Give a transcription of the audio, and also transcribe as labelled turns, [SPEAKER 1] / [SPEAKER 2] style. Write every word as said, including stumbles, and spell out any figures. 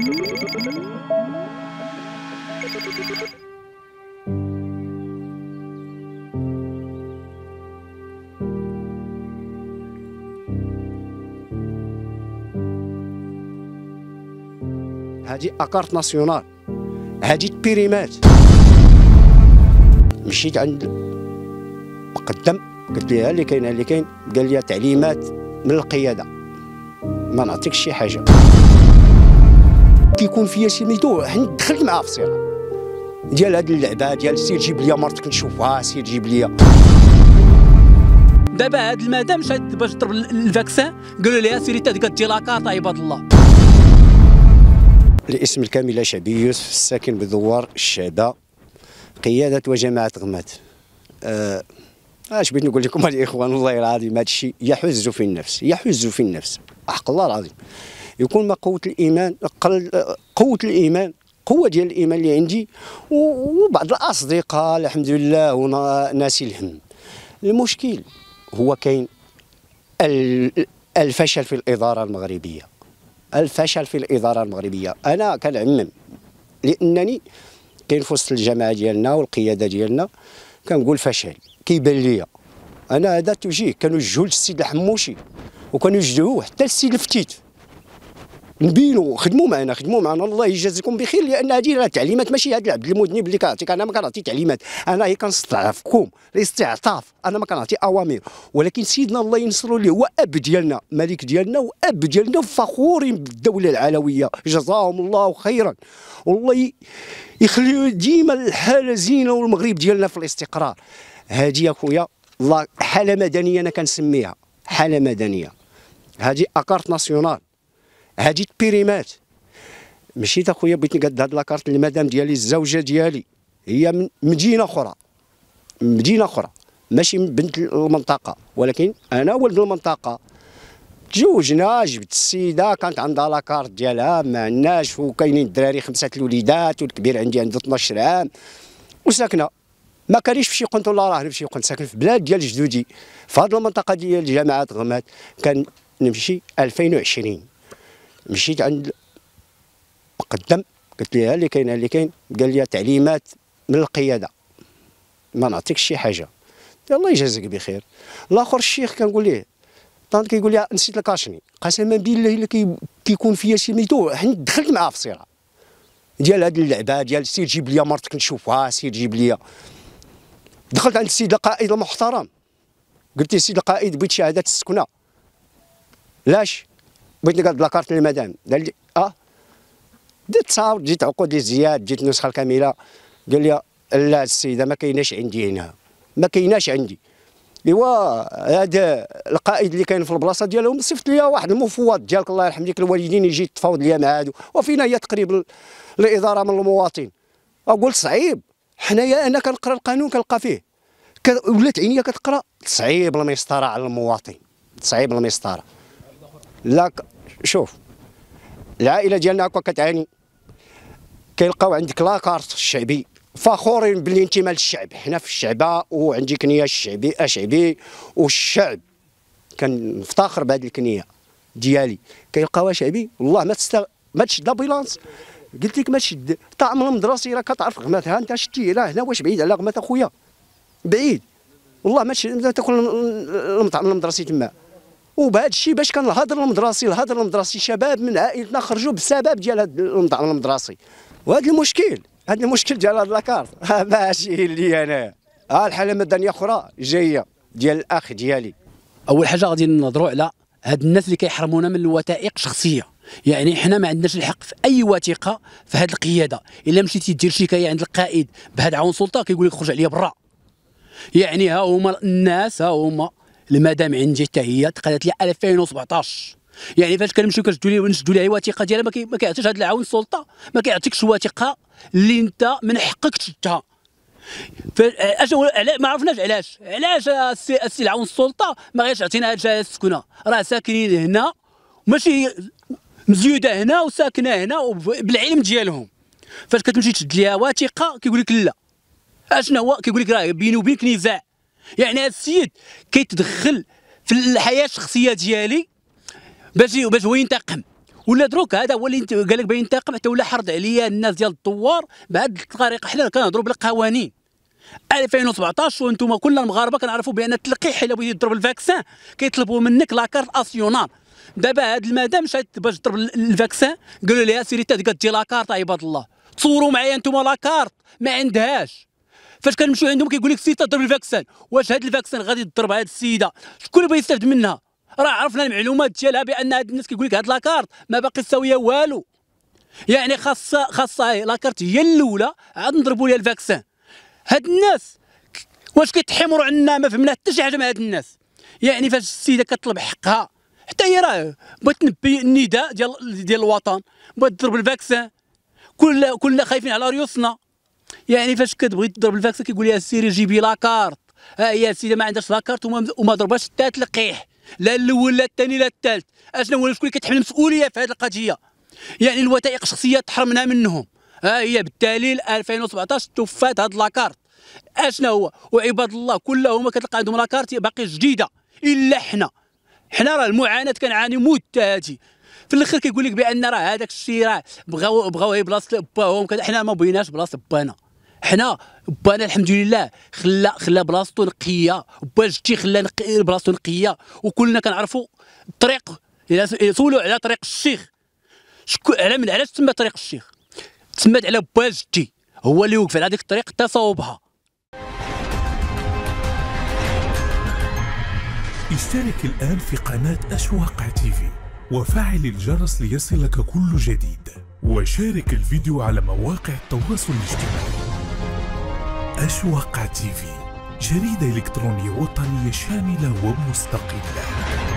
[SPEAKER 1] هادي اكارت ناسيونال، هادي تبيريمات. مشيت عند مقدم قلت لها اللي كاين اللي كاين، قال لي تعليمات من القياده ما نعطيكش شي حاجه. كيكون فيا شي ميتو دخلت معاه في الصراع ديال هاد اللعبه ديال سير جيب لي مرتك نشوفها، سير جيب لي.
[SPEAKER 2] دابا هاد المدام مشات باش تضرب الفاكسان، قالوا لها سيري تا ديال لاكارت عباد الله.
[SPEAKER 1] الاسم الكامل شعبي يوسف، الساكن بدوار الشعبة، قيادة وجماعة غمات. أه اش بغيت نقول لكم الاخوان، والله العظيم هذا الشيء يحز في النفس، يحز في النفس، حق الله العظيم. يكون ما قوة الإيمان، قوة الإيمان، قوة ديال الإيمان اللي عندي وبعض الأصدقاء الحمد لله وناسي الهم. المشكل هو كاين الفشل في الإدارة المغربية، الفشل في الإدارة المغربية. أنا كنعمم لأنني كاين في وسط الجماعة ديالنا والقيادة ديالنا كنقول فشل كيبان ليا. أنا هذا توجيه كانوا يوجهوا للسيد الحموشي وكانوا يوجهوه حتى للسيد الفتيت، نبينوا خدموا معنا خدموا معنا الله يجازيكم بخير، لأن هذه راه تعليمات ماشي هذا العبد المذنب اللي كنعطيك. أنا ما كنعطي تعليمات، أنا هي كنستعرفكم الاستعطاف، أنا ما كنعطي أوامر. ولكن سيدنا الله ينصرو اللي هو أب ديالنا، ملك ديالنا وأب ديالنا، فخورين بالدولة العلوية، جزاهم الله خيرا. والله يخلي ديما الحالة زينة والمغرب ديالنا في الاستقرار. هذه يا خويا الله حالة مدنية أنا كنسميها، حالة مدنية. هذه أكارت ناسيونال، هذه تبيريمات. مشيت اخويا بغيت نقاد هاد لاكارت للمدام ديالي، الزوجه ديالي هي من مدينه اخرى، مدينه اخرى ماشي من بنت المنطقه، ولكن انا ولد المنطقه. تزوجنا، جبت السيده كانت عندها لاكارت ديالها، ما عندناش، وكاينين الدراري خمسه الوليدات، والكبير عندي عنده اثناش عام، وساكنه ما كانش في شي قنت ولا راه في شي قنت، ساكن في بلاد ديال جدودي في هذه المنطقه ديال جامعه غمات. كان نمشي ألفين وعشرين، مشيت عند مقدم قلت لها اللي كاين اللي كاين، قال لي تعليمات من القياده ما نعطيكش شي حاجه. الله يجازيك بخير. الاخر الشيخ كنقول ليه طنط، كيقول لي نسيت لك اشني، قسما بالله الا كي كيكون فيا شي ميتو دخلت معاه في الصراع ديال هاد اللعبه ديال سير جيب لي مرتك نشوفها، سير جيب لي. دخلت عند السيد القائد المحترم، قلت له السيد القائد بغيت شهاده السكنه. لاش؟ بغيت نقاد لاكارت للمدام. قال لي اه ديت تصاوب، جيت عقود الزياد، جيت النسخه الكامله. قال لي لا السيده ما كايناش عندي هنا، ما كايناش عندي. ايوا هذا القائد اللي كاين في البلاصه ديالهم صيفط لي واحد المفوض ديالك الله يرحم ديك الوالدين يجي يتفاوض ليا مع هادو، وفينا هي تقريب الاداره من المواطن. قلت صعيب، حنايا انا كنقرا القانون كنلقى فيه ولات عينيا كتقرا صعيب المسطره على المواطن، صعيب المسطره. لا شوف العائله ديالنا هكا كتعاني، كيلقاو عندك لاكارت الشعبي، فخورين بالانتماء للشعب، حنا في الشعبه وعندي كنيه الشعبي اشعبي والشعب كنفتخر بهذه الكنيه ديالي. كيلقاوها شعبي والله ما تست ما تشد لابيلانس. قلت لك ما تشد طعم المدرسي، راه كتعرف غمات، ها انت شتي راه هنا واش بعيد على غمات اخويا، بعيد والله ما تشد تاكل المطعم المدرسي تما. وبهذا الشيء باش كان الهدر المدرسي، الهدر المدرسي شباب من عائلتنا خرجوا بسبب ديال هذا المطعم المدرسي. وهذا المشكل، هذا المشكل ديال هذا لاكارت ماشي لي انا. ها الحاله مدنيه اخرى جايه ديال الاخ ديالي.
[SPEAKER 2] اول حاجه غادي نهضروا على هاد الناس اللي كيحرمونا من الوثائق الشخصيه. يعني حنا ما عندناش الحق في اي وثيقه في هذه القياده. الا مشيتي دير شكايه عند القائد بهذا عون سلطه كيقول لك خرج عليا برا. يعني ها هما الناس، ها هما المدام عندي حتى هي تقالت لي ألفين وسبعطاش. يعني فاش كنمشيو كنشدوا ليه ونشدوا ليه الوثيقه ديالها ما كيعطيش هذا العون السلطه، ما كيعطيكش الوثيقه اللي انت من حقك تشدها. اش ما عرفناش علاش علاش السي, السي العون السلطه ما غيش يعطينا هاد شهاده السكنه، راه ساكنين هنا ماشي مزيوده هنا وساكنه هنا بالعلم ديالهم. فاش كتمشي تشد ليها وثيقه كيقول لك لا. اشنا هو كيقول لك راه بيني وبينك نزاع. يعني هذا السيد كيتدخل في الحياه الشخصيه ديالي باش باش هو ينتقم، ولا دروك هذا هو اللي قال لك باين ينتقم، حتى ولا حرض عليا الناس ديال الدوار بهذه الطريقه. حنا كنهضروا بالقوانين. ألفين وسبعطاش وانتم كل المغاربه كنعرفوا بان التلقيح الا بغيتي تضرب الفاكسان كيطلبوا منك لاكارت اسيونال. دابا هاد المدام مشات باش تضرب الفاكسان قالوا لها سيري حتى كتجي لاكارت عباد الله. تصوروا معايا انتم لاكارت ما عندهاش. فاش كنمشيو عندهم كيقول لك سير تضرب الفاكسان. واش هاد الفاكسان غادي تضرب هاد السيده شكون اللي بغى يستافد منها؟ راه عرفنا المعلومات ديالها بان هاد الناس كيقول لك هاد لاكارت ما باقي ساويه والو. يعني خاصها خاصها لاكارت هي الاولى عاد نضربوا ليها الفاكسان. هاد الناس واش كيتحمروا عنا؟ ما فهمنا حتى شي حاجه مع هاد الناس. يعني فاش السيده كطلب حقها حتى هي راه بغات تنبي النداء ديال ديال الوطن، بغات تضرب الفاكسان. كل كلنا خايفين على ريوسنا. يعني فاش كتبغي تضرب الفاكسان كيقول لها سيري جيبي لاكارت. ها هي السيده ما عندهاش لاكارت وما, وما ضرباش حتى تلقيح، لا الاول لا الثاني لا الثالث. اشنو هو شكون اللي كيتحمل المسؤوليه في هذه القضيه؟ يعني الوثائق الشخصيه تحرمنا منهم. ها هي بالدليل ألفين وسبعطاش توفات هاد لاكارت. اشنا هو وعباد الله كلهم كتلقى عندهم لاكارت باقي جديده الا حنا. حنا راه المعاناه كنعاني موت هادي. في الاخر كيقول لك بان راه هذاك الشيء راه بغاو بغاو هي بلاصه باهم. حنا ما بغيناش بلاصه بانا. حنا بانا الحمد لله خلا خلا بلاصتو نقيه، با جدي خلا بلاصتو نقيه، وكلنا كنعرفوا الطريق. سولوا على طريق الشيخ شكون على من علاش تسمى طريق الشيخ؟ تسمات على با جدي هو اللي وقف على هذيك الطريق حتى صوبها.
[SPEAKER 3] اشترك الآن في قناة أشواق تيفي وفعل الجرس ليصلك كل جديد، وشارك الفيديو على مواقع التواصل الاجتماعي. أشواق تيفي، جريدة إلكترونية وطنية شاملة ومستقلة.